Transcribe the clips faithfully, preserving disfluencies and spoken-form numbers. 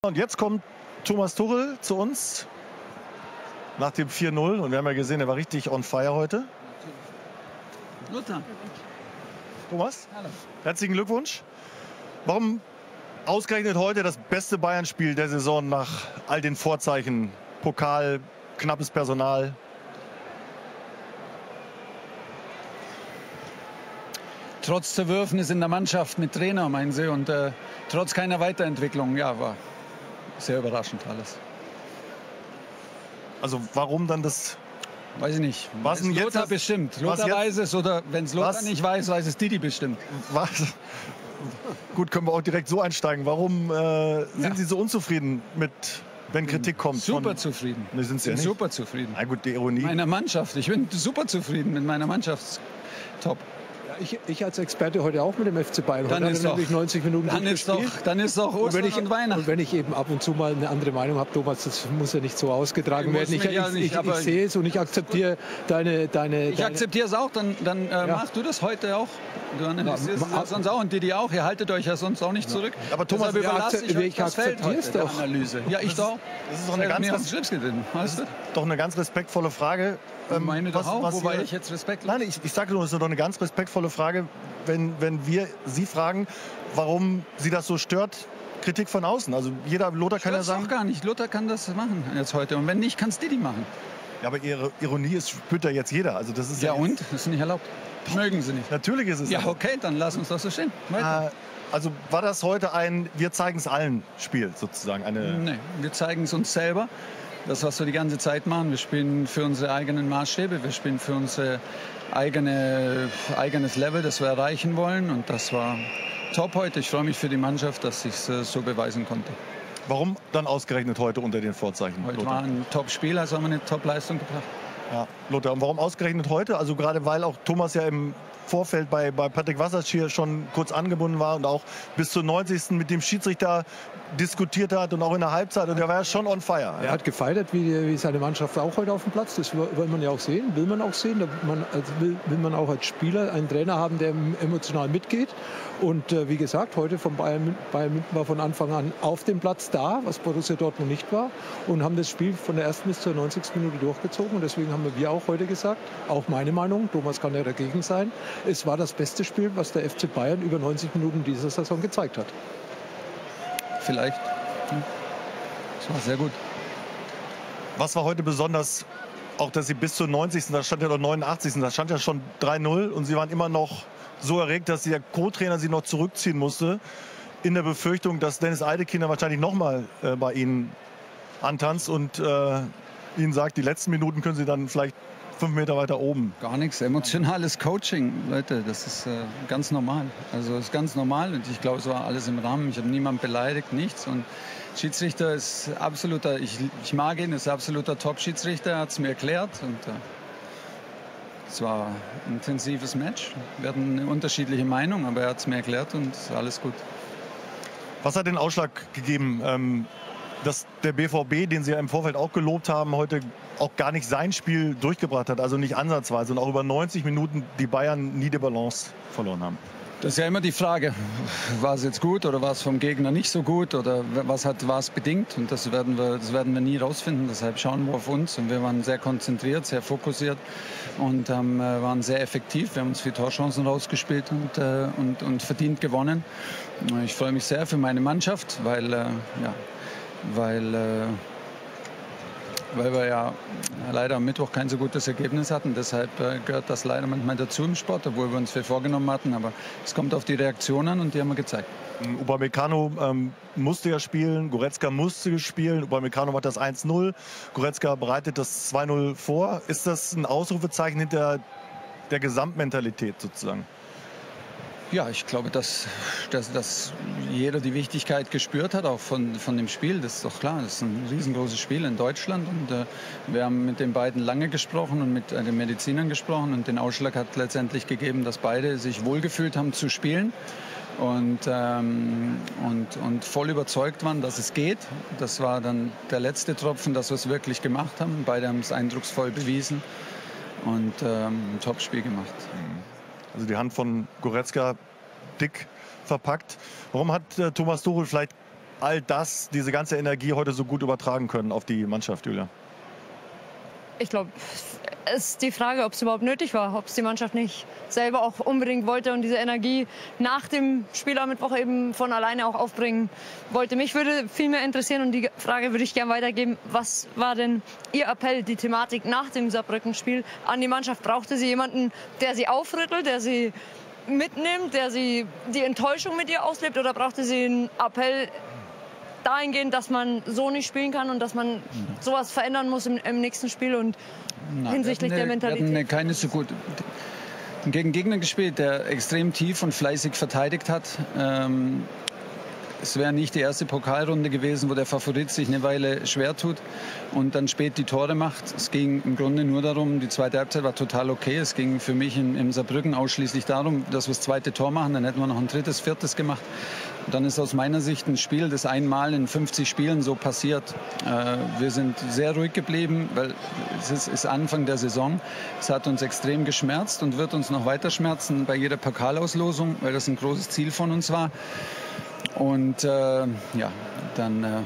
Und jetzt kommt Thomas Tuchel zu uns nach dem vier null. Und wir haben ja gesehen, er war richtig on fire heute. Lothar. Thomas, Hallo. Herzlichen Glückwunsch. Warum ausgerechnet heute das beste Bayern-Spiel der Saison nach all den Vorzeichen? Pokal, knappes Personal. Trotz Zerwürfnis in der Mannschaft mit Trainer, meinen Sie, und äh, trotz keiner Weiterentwicklung, ja, war sehr überraschend alles. Also warum dann das? Weiß ich nicht. Was denn jetzt Lothar das, bestimmt. Lothar weiß es, oder wenn es Lothar was? nicht weiß, weiß es Didi bestimmt. Was? Gut, können wir auch direkt so einsteigen. Warum äh, sind Ja. Sie so unzufrieden mit, wenn Kritik kommt? Super von, zufrieden. Ne, sind Sie ja bin nicht. super zufrieden. Na gut, die Ironie. Mit meiner Mannschaft. Ich bin super zufrieden mit meiner Mannschaft. Top. Ich, ich als Experte heute auch mit dem F C Bayern. Dann Heute ist hat er doch- nämlich neunzig Minuten Dann gut ist, doch, gespielt. dann ist doch Und wenn, Ostern ich, und Weihnachten. und wenn ich eben ab und zu mal eine andere Meinung habe, Thomas, das muss ja nicht so ausgetragen Ich muss werden. Ich, mich ja ich, nicht, ich, ich aber- sehe es und ich akzeptiere deine... deine, Ich deine akzeptiere es auch, dann, dann äh, Ja. machst du das heute auch. Du analysierst Ja, es ma- ja sonst auch und Didi auch. Ihr haltet euch ja sonst auch nicht zurück. Aber Thomas, Deshalb wir überlasse akze- ich euch ich das Feld akzeptiere es heute, der doch. Analyse. Ja, ich Das doch. ist- das ist doch eine Äh, ganz mir res- auf den Schlips getreten. Alles gut. Doch eine ganz respektvolle Frage. Ich meine doch auch, wobei ihr- ich jetzt Respekt... Nein, ich, ich sage nur, es ist doch eine ganz respektvolle Frage, wenn, wenn wir Sie fragen, warum Sie das so stört, Kritik von außen. Also jeder, Lothar kann ja Das sagen, auch gar nicht. Lothar kann das machen jetzt heute. Und wenn nicht, kann es Didi machen. ja, aber Ihre Ironie ist, spürt ja jetzt jeder. Also das ist Ja ja, und? Das ist nicht erlaubt. Mögen sie nicht. Natürlich ist es Ja, so. okay, dann lass uns das so stehen. Weiter. Äh, Also war das heute ein Wir zeigen es allen Spiel sozusagen? Eine, Nee, wir zeigen es uns selber. Das, was wir die ganze Zeit machen. Wir spielen für unsere eigenen Maßstäbe. Wir spielen für unser eigene, eigenes Level, das wir erreichen wollen. Und das war top heute. Ich freue mich für die Mannschaft, dass ich es äh, so beweisen konnte. Warum dann ausgerechnet heute unter den Vorzeichen? Heute Lothar? war ein Top-Spiel, also haben wir eine Top-Leistung gebracht. Ja, Lothar, und warum ausgerechnet heute? Also gerade weil auch Thomas ja im Vorfeld bei, bei Patrick Wassertschir schon kurz angebunden war und auch bis zur neunzigsten mit dem Schiedsrichter diskutiert hat und auch in der Halbzeit. Und der war ja schon on fire. Er hat gefeiert, wie, wie seine Mannschaft auch heute auf dem Platz. Das will man ja auch sehen, will man auch sehen. Da man, also will, will man auch als Spieler einen Trainer haben, der emotional mitgeht. Und äh, wie gesagt, heute von Bayern, Mün- Bayern München war von Anfang an auf dem Platz da, was Borussia Dortmund nicht war. Und haben das Spiel von der ersten bis zur neunzigsten Minute durchgezogen. Und deswegen haben wir auch heute gesagt, auch meine Meinung, Thomas kann ja dagegen sein, es war das beste Spiel, was der F C Bayern über neunzig Minuten dieser Saison gezeigt hat. Vielleicht. Hm. Das war sehr gut. Was war heute besonders, auch dass Sie bis zur neunzigsten, da stand ja noch neunundachtzigsten, da stand ja schon drei null und Sie waren immer noch so erregt, dass der Co-Trainer Sie noch zurückziehen musste, in der Befürchtung, dass Dennis Eidekinder wahrscheinlich nochmal äh, bei Ihnen antanzt und äh, Ihnen sagt, die letzten Minuten können Sie dann vielleicht fünf Meter weiter oben. Gar nichts. Emotionales Coaching, Leute, das ist äh, ganz normal. Also es ist ganz normal und ich glaube, es war alles im Rahmen. Ich habe niemanden beleidigt, nichts. Und Schiedsrichter ist absoluter, ich, ich mag ihn, ist absoluter Top-Schiedsrichter, er hat es mir erklärt. Und äh, es war ein intensives Match. Wir hatten eine unterschiedliche Meinung, aber er hat es mir erklärt und ist alles gut. Was hat den Ausschlag gegeben, ähm, dass der B V B, den Sie ja im Vorfeld auch gelobt haben, heute auch gar nicht sein Spiel durchgebracht hat, also nicht ansatzweise und auch über neunzig Minuten die Bayern nie die Balance verloren haben? Das ist ja immer die Frage, war es jetzt gut oder war es vom Gegner nicht so gut oder was hat was bedingt, und das werden wir, das werden wir nie rausfinden. Deshalb schauen wir auf uns und wir waren sehr konzentriert, sehr fokussiert und ähm, waren sehr effektiv. Wir haben uns viele Torchancen rausgespielt und, äh, und, und verdient gewonnen. Ich freue mich sehr für meine Mannschaft, weil, äh, ja, weil äh, weil wir ja leider am Mittwoch kein so gutes Ergebnis hatten. Deshalb äh, gehört das leider manchmal dazu im Sport, obwohl wir uns viel vorgenommen hatten. Aber es kommt auf die Reaktion an und die haben wir gezeigt. Upamecano ähm, musste ja spielen, Goretzka musste spielen, Upamecano macht das eins null, Goretzka bereitet das zwei null vor. Ist das ein Ausrufezeichen hinter der Gesamtmentalität sozusagen? Ja, ich glaube, dass, dass, dass jeder die Wichtigkeit gespürt hat, auch von, von dem Spiel. Das ist doch klar, das ist ein riesengroßes Spiel in Deutschland. Und äh, wir haben mit den beiden lange gesprochen und mit äh, den Medizinern gesprochen. Und den Ausschlag hat letztendlich gegeben, dass beide sich wohlgefühlt haben zu spielen. Und, ähm, und, und voll überzeugt waren, dass es geht. Das war dann der letzte Tropfen, dass wir es wirklich gemacht haben. Beide haben es eindrucksvoll bewiesen und ähm, ein Top-Spiel gemacht. Also die Hand von Goretzka dick verpackt. Warum hat äh, Thomas Tuchel vielleicht all das, diese ganze Energie heute so gut übertragen können auf die Mannschaft, Julia? Ich glaube, es ist die Frage, ob es überhaupt nötig war, ob es die Mannschaft nicht selber auch unbedingt wollte und diese Energie nach dem Spiel am Mittwoch eben von alleine auch aufbringen wollte. Mich würde viel mehr interessieren und die Frage würde ich gerne weitergeben. Was war denn Ihr Appell, die Thematik nach dem Saarbrücken-Spiel an die Mannschaft? Brauchte sie jemanden, der sie aufrüttelt, der sie mitnimmt, der sie die Enttäuschung mit ihr auslebt, oder brauchte sie einen Appell dahingehend, dass man so nicht spielen kann und dass man sowas verändern muss im, im nächsten Spiel und Na, hinsichtlich eine, der Mentalität? Wir hatten eine keine so gut gegen Gegner gespielt, der extrem tief und fleißig verteidigt hat. Ähm, Es wäre nicht die erste Pokalrunde gewesen, wo der Favorit sich eine Weile schwer tut und dann spät die Tore macht. Es ging im Grunde nur darum, die zweite Halbzeit war total okay. Es ging für mich in, in Saarbrücken ausschließlich darum, dass wir das zweite Tor machen. Dann hätten wir noch ein drittes, viertes gemacht. Und dann ist aus meiner Sicht ein Spiel, das einmal in fünfzig Spielen so passiert. Äh, wir sind sehr ruhig geblieben, weil es ist, ist Anfang der Saison. Es hat uns extrem geschmerzt und wird uns noch weiter schmerzen bei jeder Pokalauslosung, weil das ein großes Ziel von uns war. Und äh, ja, dann äh,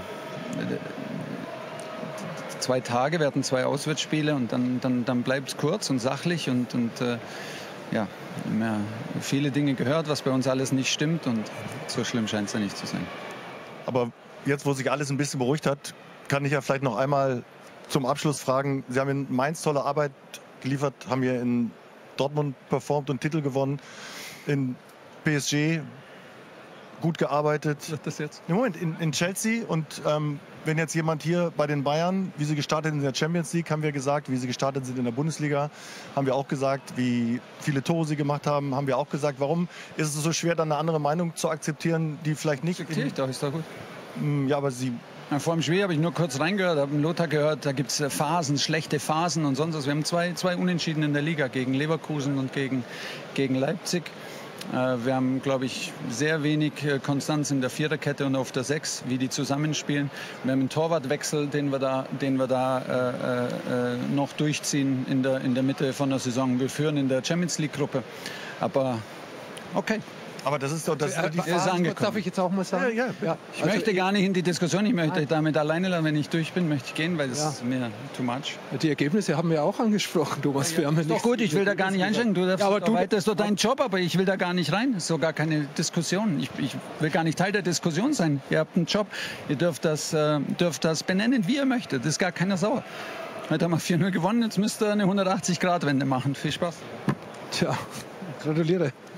zwei Tage, wir hatten zwei Auswärtsspiele und dann, dann, dann bleibt es kurz und sachlich und, und äh, ja, wir haben ja viele Dinge gehört, was bei uns alles nicht stimmt und so schlimm scheint es ja nicht zu sein. Aber jetzt, wo sich alles ein bisschen beruhigt hat, kann ich ja vielleicht noch einmal zum Abschluss fragen, Sie haben in Mainz tolle Arbeit geliefert, haben hier in Dortmund performt und Titel gewonnen, in P S G gut gearbeitet. Was ist das jetzt? Im Moment in, in Chelsea und ähm, wenn jetzt jemand hier bei den Bayern, wie sie gestartet sind in der Champions League, haben wir gesagt, wie sie gestartet sind in der Bundesliga, haben wir auch gesagt, wie viele Tore sie gemacht haben, haben wir auch gesagt. Warum ist es so schwer, dann eine andere Meinung zu akzeptieren, die vielleicht nicht... Akzeptiere ich doch, ist doch gut. Ja, aber Sie... Ja, vor dem Spiel habe ich nur kurz reingehört, habe Lothar gehört, da gibt es Phasen, schlechte Phasen und sonst was. Wir haben zwei, zwei Unentschieden in der Liga, gegen Leverkusen und gegen, gegen Leipzig. Wir haben, glaube ich, sehr wenig Konstanz in der Viererkette und auf der Sechs, wie die zusammenspielen. Wir haben einen Torwartwechsel, den wir da, den wir da äh, äh, noch durchziehen in der, in der Mitte von der Saison. Wir führen in der Champions League-Gruppe. Aber okay. Aber das ist doch das äh, die ist angekommen. Darf ich jetzt auch mal sagen? Ja, ja. Ja. Ich Also möchte gar nicht in die Diskussion, ich möchte Nein. damit alleine lassen. Wenn ich durch bin, möchte ich gehen, weil das Ja. ist mir too much. Die Ergebnisse haben wir auch angesprochen, Thomas. Wir haben ja Ist doch nicht- gut, ich will da gar nicht einschränken. Du darfst Ja, aber doch du- weiter, ist doch dein Job, aber ich will da gar nicht rein. Das ist doch gar keine Diskussion. Ich, ich will gar nicht Teil der Diskussion sein. Ihr habt einen Job, ihr dürft das, äh, dürft das benennen, wie ihr möchtet. Das ist gar keiner sauer. Heute haben wir vier null gewonnen, jetzt müsst ihr eine hundertachtzig Grad Wende machen. Viel Spaß. Tja, gratuliere.